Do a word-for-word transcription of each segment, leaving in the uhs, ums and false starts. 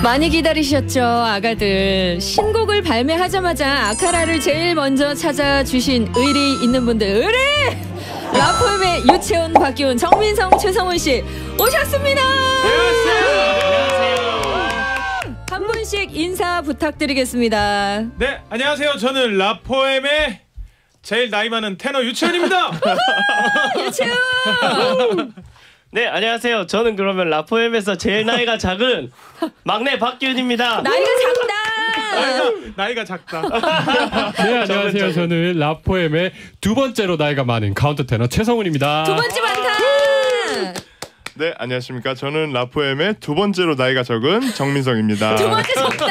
많이 기다리셨죠, 아가들. 신곡을 발매하자마자 아카라를 제일 먼저 찾아주신 의리 있는 분들, 의리! 라포엠의 유채훈, 박기훈, 정민성, 최성훈 씨 오셨습니다. 안녕하세요. 한 분씩 인사 부탁드리겠습니다. 네, 안녕하세요. 저는 라포엠의 제일 나이 많은 테너 유채훈입니다. 유채훈. 네, 안녕하세요. 저는 그러면 라포엠에서 제일 나이가 작은 막내 박기훈입니다. 나이가 작다. 나이가, 나이가 작다. 네, 안녕하세요. 저는 라포엠의 두 번째로 나이가 많은 카운터 테너 최성훈입니다. 두 번째 많다. 네, 안녕하십니까. 저는 라포엠의 두 번째로 나이가 적은 정민성입니다. 두 번째 적다.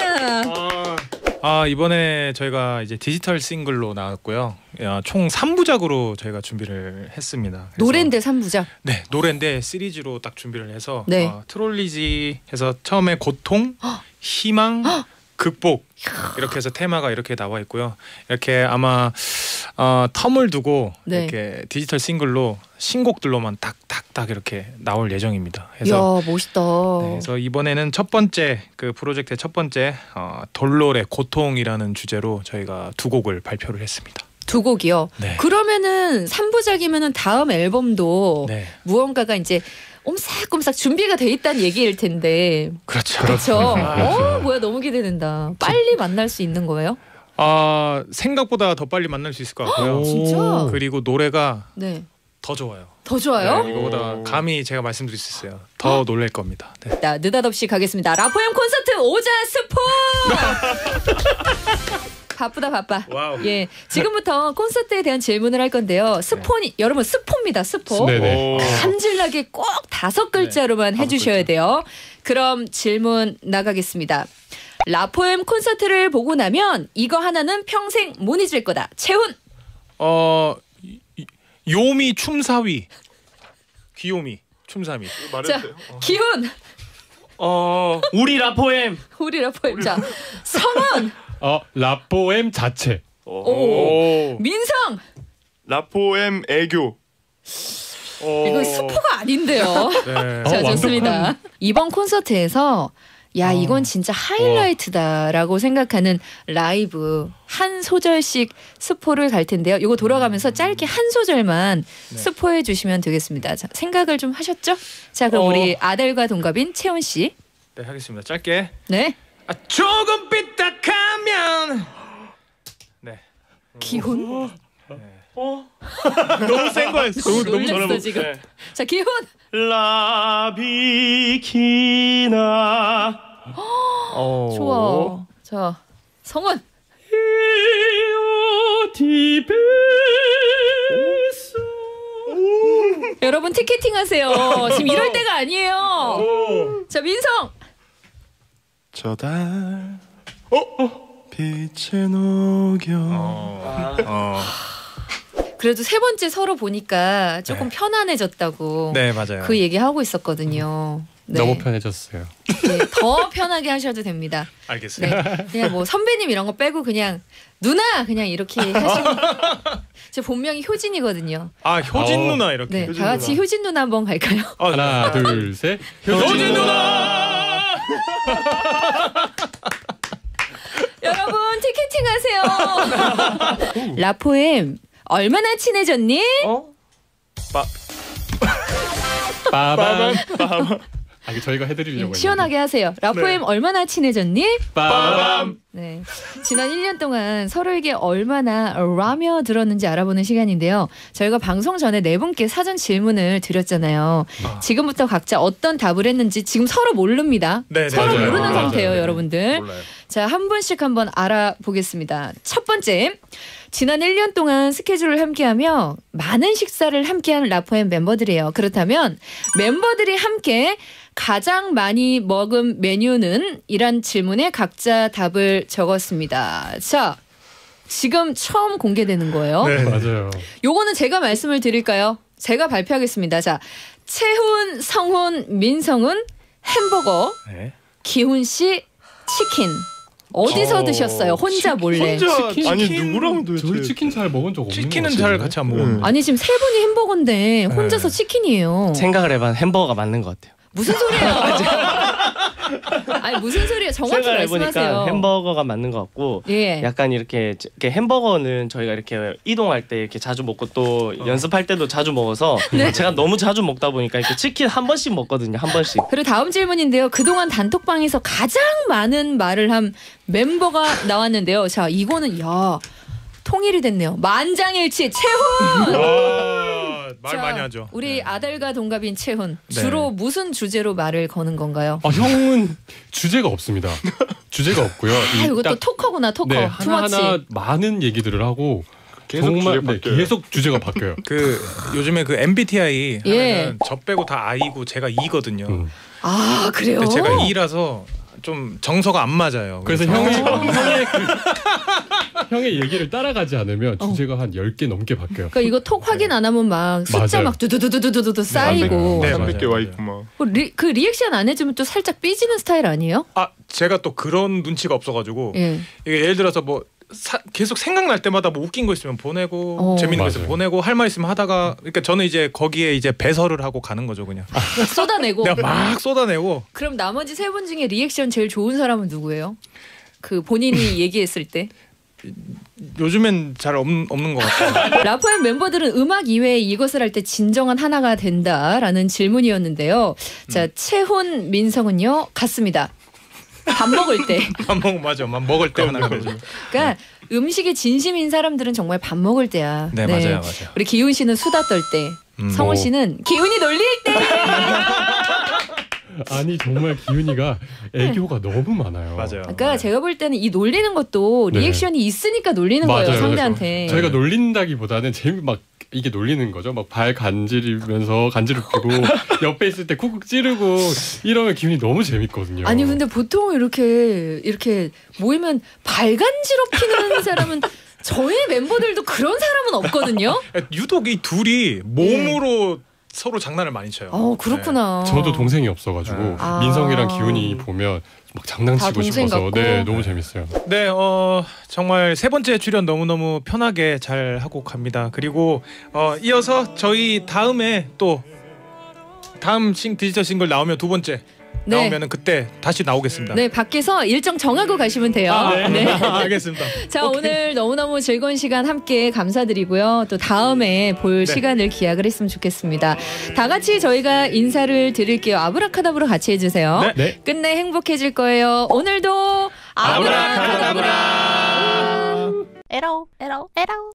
아, 이번에 저희가 이제 디지털 싱글로 나왔고요. 총 삼 부작으로 저희가 준비를 했습니다. 노랜데 삼 부작. 네, 노랜데 시리즈로 딱 준비를 해서 네. 어, 트롤리지 해서 처음에 고통, 희망, 극복 이렇게 해서 테마가 이렇게 나와 있고요. 이렇게 아마 어, 텀을 두고 네. 이렇게 디지털 싱글로 신곡들로만 딱딱딱 이렇게 나올 예정입니다. 해서 이야, 멋있다. 네, 그래서 이번에는 첫 번째 그 프로젝트의 첫 번째 어, 돌로레 고통이라는 주제로 저희가 두 곡을 발표를 했습니다. 두 곡이요. 네. 그러면은 삼 부작이면은 다음 앨범도 네. 무언가가 이제 옴싹옴싹 준비가 돼 있다는 얘기일 텐데. 그렇죠. 그렇죠. 아, 어, 뭐야, 너무 기대된다. 빨리 만날 수 있는 거예요? 아, 생각보다 더 빨리 만날 수 있을 것 같고요. 진짜? 그리고 노래가 네. 더 좋아요. 더 좋아요? 네, 이거보다 감히 제가 말씀드릴 수 있어요. 더 놀랄 겁니다. 네. 자, 느닷없이 가겠습니다. 라포엠 콘서트 오자 스포! 바쁘다 바빠. 와우. 예, 지금부터 콘서트에 대한 질문을 할 건데요. 스포니 네. 여러분 스포입니다. 스포. 네네. 감질나게 꼭 다섯 글자로만 네, 해주셔야 다섯 글자. 돼요. 그럼 질문 나가겠습니다. 라포엠 콘서트를 보고 나면 이거 하나는 평생 못 잊을 거다. 채훈. 어, 이- 이- 요미 춤사위. 귀요미 춤사위. 자, 기훈. 어, 우리 라포엠. 우리 라포엠. 자, 성원. 어, 라포엠 자체. 오. 민성. 라포엠 애교. 이거 스포가 아닌데요. 네. 자, 어, 좋습니다. 이번 콘서트에서 야, 어. 이건 진짜 하이라이트다라고 생각하는 라이브 한 소절씩 스포를 갈 텐데요. 이거 돌아가면서 짧게 한 소절만 네. 스포해 주시면 되겠습니다. 자, 생각을 좀 하셨죠? 자, 그럼 어. 우리 아델과 동갑인 채훈 씨. 네, 하겠습니다. 짧게. 네. 아, 조금 삐딱하면. 네. 기훈. 너무 센 거였어. 놀랬어 지금. 네. 자, 기훈. 라비키나. 어. 좋아. 자, 성원. 디베스. 여러분 티켓팅 하세요. 지금 이럴 때가 아니에요. 자, 민성. 저달 빛에 녹여. 어. 그래도 세 번째 서로 보니까 조금 네. 편안해졌다고 네, 맞아요. 그 얘기 하고 있었거든요. 네. 너무 편해졌어요. 네, 더 편하게 하셔도 됩니다. 알겠습니다. 네, 그냥 뭐 선배님 이런 거 빼고 그냥 누나 그냥 이렇게 하시면 제 본명이 효진이거든요. 아, 효진 어. 누나 이렇게. 네, 효진 다 같이 누나. 효진 누나 한번 갈까요? 아, 하나, 둘, 셋. 효진 누나. 여러분 티켓팅 하세요. 라포엠 얼마나 친해졌니? 어? 빠밤. 아, 이거 저희가 해드리려고. 네, 시원하게 하세요. 라포엠 얼마나 친해졌니? 빠밤. 네, 지난 일 년 동안 서로에게 얼마나 라며 들었는지 알아보는 시간인데요. 저희가 방송 전에 네 분께 사전 질문을 드렸잖아요. 아. 지금부터 각자 어떤 답을 했는지 지금 서로 모릅니다. 네, 네, 서로 맞아요. 모르는 맞아요. 상태예요, 네, 여러분들. 몰라요. 자, 한 분씩 한번 알아보겠습니다. 첫 번째, 지난 일 년 동안 스케줄을 함께하며 많은 식사를 함께한 라포엠 멤버들이에요. 그렇다면 멤버들이 함께 가장 많이 먹은 메뉴는? 이란 질문에 각자 답을 적었습니다. 자, 지금 처음 공개되는 거예요. 네. 맞아요. 요거는 제가 말씀을 드릴까요? 제가 발표하겠습니다. 자, 채훈, 성훈, 민성은 햄버거, 네. 기훈 씨 치킨. 어디서 어, 드셨어요? 혼자 몰래. 혼자 치킨? 아니 누구랑 도대체? 저희 치킨 잘 먹은 적 없는 치킨은 것 잘 같은데. 같이 안 먹었는데. 음. 아니 지금 세 분이 햄버거인데 혼자서 네. 치킨이에요. 생각을 해봐 햄버거가 맞는 것 같아요. 무슨 소리예요? 아니 무슨 소리예요? 정확히 생각해보니까 말씀하세요. 햄버거가 맞는 것 같고 예. 약간 이렇게, 이렇게 햄버거는 저희가 이렇게 이동할 때 이렇게 자주 먹고 또 어. 연습할 때도 자주 먹어서 네. 제가 너무 자주 먹다 보니까 이렇게 치킨 한 번씩 먹거든요. 한 번씩. 그리고 다음 질문인데요. 그동안 단톡방에서 가장 많은 말을 한 멤버가 나왔는데요. 자, 이거는 야 통일이 됐네요. 만장일치 채훈. 아, 말 자, 많이 하죠. 우리 네. 아들과 동갑인 채훈. 네. 주로 무슨 주제로 말을 거는 건가요? 아, 형은 주제가 없습니다. 주제가 없고요. 아, 이 이것도 딱, 토커구나 토커. 네, 투머치. 하나하나 많은 얘기들을 하고 계속 정말 주제 네, 바뀌어요. 계속 주제가 바뀌어요. 그 요즘에 그 엠비티아이 예. 하면은 저 빼고 다 I고 제가 E거든요. 음. 아 그래요? 근데 제가 E라서 좀 정서가 안 맞아요. 그래서 그래서 형이 형의 그, 형의 얘기를 따라가지 않으면 주제가 한 열 개 넘게 바뀌어요. 그러니까 이거 톡 확인 안 하면 막 숫자 맞아요. 막 두두두두두두두 쌓이고 네, 삼백 개 맞아요. 와 있고 막. 그, 리, 그 리액션 안 해주면 또 살짝 삐지는 스타일 아니에요? 아 제가 또 그런 눈치가 없어가지고 예. 이게 예를 들어서 뭐 사, 계속 생각날 때마다 뭐 웃긴 거 있으면 보내고 어. 재밌는 거 있으면 맞아요. 보내고 할 말 있으면 하다가 그러니까 저는 이제 거기에 이제 배설을 하고 가는 거죠 그냥. 쏟아내고. 내가 막 쏟아내고 그럼 나머지 세 분 중에 리액션 제일 좋은 사람은 누구예요? 그 본인이 얘기했을 때. 요즘엔 잘 없, 없는 것 같아요. 라포엠 멤버들은 음악 이외에 이것을 할 때 진정한 하나가 된다라는 질문이었는데요. 자, 채훈, 민성은요 같습니다. 밥 먹을 때. 밥 먹 맞아, 밥 먹을 때 하나 그러죠. 그러니까 음식에 진심인 사람들은 정말 밥 먹을 때야. 네, 맞아요, 맞아요. 우리 기훈 씨는 수다 떨 때, 음, 성훈 씨는 기훈이 놀릴 때. 아니 정말 기훈이가 애교가 너무 많아요. 맞아요. 그러니까 제가 볼 때는 이 놀리는 것도 네. 리액션이 있으니까 놀리는 맞아요. 거예요 상대한테. 저희가 놀린다기보다는 재미 막 이게 놀리는 거죠. 막 발 간지리면서 간지럽히고 옆에 있을 때 쿡쿡 찌르고 이러면 기분이 너무 재밌거든요. 아니 근데 보통 이렇게 이렇게 모이면 발간지럽히는 사람은 저희 멤버들도 그런 사람은 없거든요. 유독 이 둘이 몸으로 서로 장난을 많이 쳐요. 어 그렇구나. 저도 동생이 없어가지고 네. 아. 민성이랑 기훈이 보면 막 다 장난치고 동생 싶어서 같고. 네 너무 재밌어요. 네, 어 정말 세 번째 출연 너무 너무 편하게 잘 하고 갑니다. 그리고 어 이어서 저희 다음에 또 다음 싱 디지털 싱글 나오면 두 번째 네. 나오면은 그때 다시 나오겠습니다. 네 밖에서 일정 정하고 가시면 돼요. 아, 네. 네. 알겠습니다. 자 오늘 너무너무 즐거운 시간 함께 감사드리고요. 또 다음에 볼 네. 시간을 기약을 했으면 좋겠습니다. 다 같이 저희가 인사를 드릴게요. 아브라카다브라 같이 해주세요. 네. 네. 끝내 행복해질 거예요. 오늘도 아브라카다브라. 아브라카다브라. 에러 에러 에러